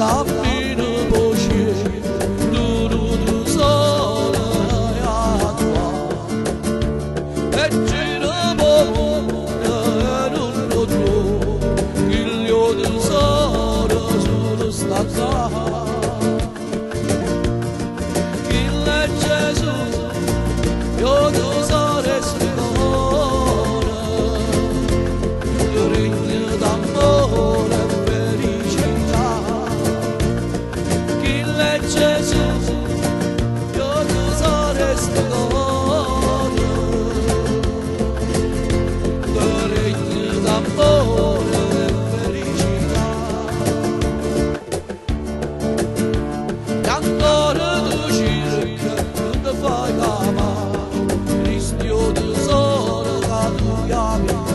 Rabbini boşu durdu sana hayat var. Eccine bomber unuttu gülüyordu sana sulustazza. Gille Gesù yodu sare sicora regno d'amore e felicità. Gille Gesù yodu sare sicora regno d'amore e felicità. E ancora tu cerchi da fai la mano, Cristo tesoro che tu chiami